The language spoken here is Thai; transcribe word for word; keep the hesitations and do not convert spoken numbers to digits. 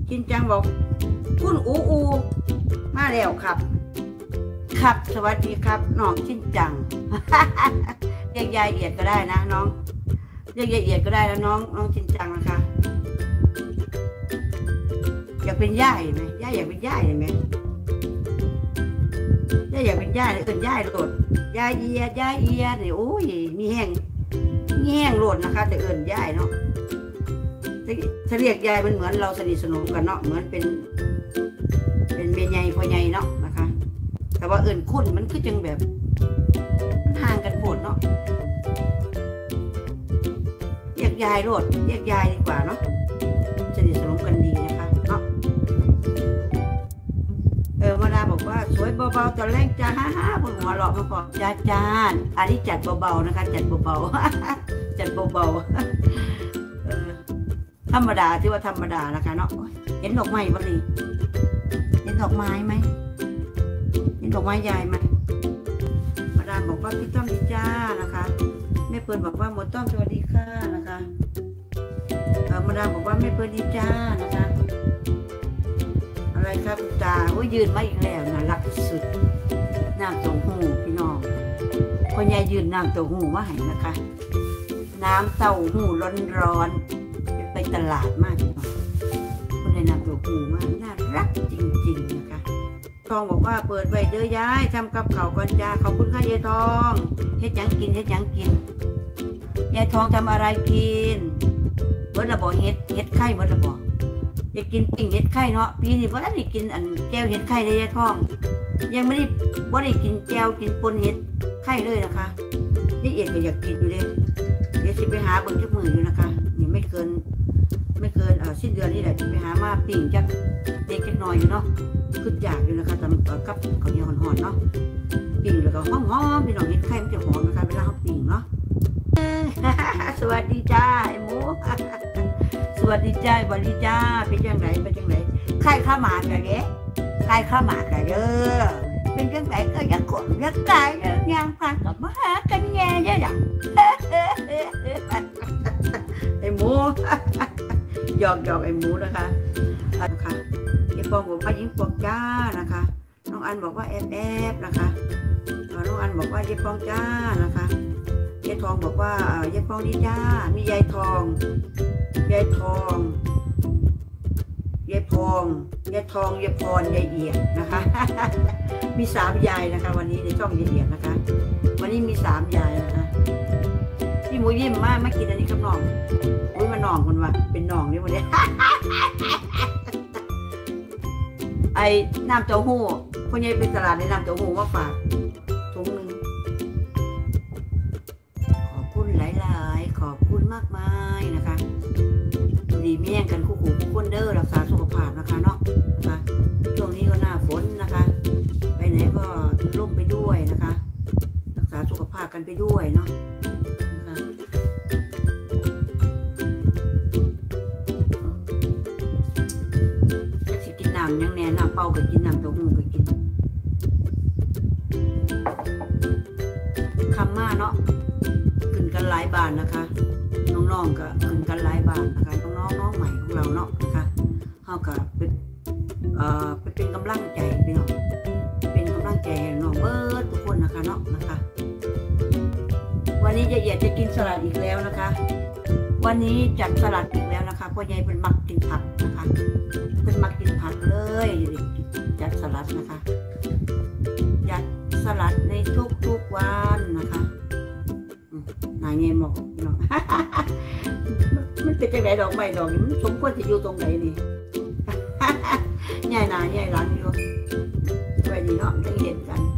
จินจังบอกคุณอูอูมาแล้วครับครับสวัสดีครับน้องจินจังเรียกยายเอียดก็ได้นะน้องเรียกยายเอียดก็ได้แล้วน้องน้องจินจังนะคะอยากเป็นย่ายไหมย่ายอยากเป็นย่ายไหมย่ายอยากเป็นย่ายเลยเอิ้นย่ายโหลดย่ายเอียดย่ายเอียดเนี่ยโอ้ยมีแห้งมีแห้งโหลดนะคะแต่เอิ้นย่ายเนาะถ้าเรียกยายมันเหมือนเราสนิทสนมกันเนาะเหมือนเป็นเป็นเมียใหญ่พ่อใหญ่เนาะนะคะแต่ว่าเอิ้นคุณมันคือจังแบบห่างกันโหดเนาะเรียกยายโหลดเรียกยายดีกว่าเนาะสนิทสนมกันดีนะคะเนาะเออมาดาบอกว่าสวยเบาๆตอนแรกจ้าฮ่าฮ่าบนหัวเราะมาก่อนจ้าจานอันนี้จัดเบาๆนะคะจัดเบาๆจัดเบาๆเออธรรมดาที่ว่าธรรมดานะคะเนาะเห็นดอกไม้บ้างดิเห็นดอกไม้ไหมเห็นดอกไม้ใหญ่ไหมมาดามบอกว่าพี่ต้อมดีจ้านะคะแม่เปิดบอกว่าหมดต้อมสวัสดีค่ะนะคะมาดามบอกว่าแม่เปิดดีจ้านะคะอะไรครับตาโอ้ยยืนมาอีกแล้วนะรักสุดน้ำเต้าหู้พี่น้องคนยายยืนน้ำเต้าหู้มาให้นะคะน้ำเต้าหู้ร้อนๆไปตลาดมากพี่น้องคนได้น้ำเต้าหู้มากน่ารักจริงๆนะคะทองบอกว่าเปิดไว้เด้อยายทำกับข้าวก่อนจ้าขอบคุณค่ะยายทองเฮ็ดหยังกินเฮ็ดหยังกินยายทองทำอะไรกินเมื่อระบอกเฮ็ดเฮ็ดไข่เมื่อระบอกอยากกินปิ้งเห็ดไข่เนาะปีนี้ว่าได้กินอันแก้วเห็ดไข่ได้ยายท้องยังไม่ได้ว่าได้กินแก้วกินปนเห็ดไข่เลยนะคะนี่เอ็ดก็อยากกินอยู่เลยเดี๋ยวสิไปหาเบิ่งจักมืออยู่นะคะนี่ไม่เกินไม่เกินเออสิ้นเดือนนี่แหละจะไปหามาปิ้งจักเด็กจักหน่อยอยู่เนาะคืออยากอยู่นะคะทำกับข้าวเหนียวห่อนๆเนาะปิ้งแล้วก็หอมๆพี่น้องเห็ดไข่มันจะหอมนะคะเวลาเขาปิ้งเนาะสวัสดีจ้าไอ้หมูสวัสดีจ้าบริจ้าเป็นจังไรเป็นจังไรใครข้าหมากอะไรเงี้ยใครข้าหมากอะไรเด้อเป็นจังไรก็ยังขนยังกายยังพากับมาหากันแง่เยอะไอ้หมูหยอกหยอกไอ้หมูนะคะนะคะยายปองบอกว่ายิงปองจ้านะคะน้องอันบอกว่าแอบแอบนะคะน้องอันบอกว่ายายปองจ้านะคะยายทองบอกว่ายายปองดีจ้ามียายทองยายทองยายพองยายทองยายพรยายเอียดนะคะมีสามยายนะคะวันนี้ในช่องยายเอียดนะคะวันนี้มีสามยายนะคะพี่หมูยิ้มมากไม่กินอันนี้กับน้องอุ้ยมาน้องคนวะเป็นน้องนี่วันนี้ ไอ้น้ำเต้าหู้คนยายเป็นตลาดในน้ำเต้าหู้มาฝากถุงหนึ่งขอบคุณหลายๆขอบคุณมากมายนะคะดีเมี่ยงกันคู่คู่คู่คนเด้อรักษาสุขภาพนะคะเนาะนะคะช่วงนี้ก็หน้าฝนนะคะไปไหนก็ร่มไปด้วยนะคะรักษาสุขภาพกันไปด้วยเนาะนะคะสิกินน้ำยังแน่น้ำเปล่าก็กินน้ำเต้าหู้ก็กินคำมาเนาะขึ้นกันหลายบาทนะคะน้องๆก็ขึ้นกันหลายบาทนะคะน้องๆน้องใหม่ของเราเนาะนะคะเขาก็เป็นเอ่อเป็นกำลังใจพี่น้องเป็นกำลังใจน้องเบิร์ดทุกคนนะคะเนาะนะคะวันนี้ยายเอียดจะกินสลัดอีกแล้วนะคะวันนี้จัดสลัดอีกแล้วนะคะเพราะยายเป็นมักกินผักนะคะเป็นมักกินผักเลยจัดสลัดนะคะจัดสลัดในทุกๆวันนะคะนายเงี้ยหมอกพี่น้องมันเป็นจังไหนดอกไม้ดอกนี้มันสมควรจะอยู่ตรงไหนนี่ใหญ่หนาใหญ่หลังอยู่ไว้ดีเนาะจะเห็นกัน